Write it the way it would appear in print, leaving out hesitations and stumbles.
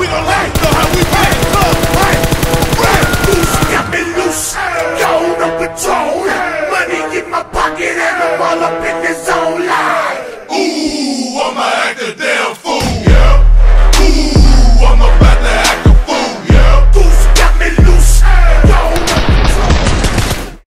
gon' let you know how we get it. Loose, got me loose, gold on Patron. Money in my pocket and I'm all up in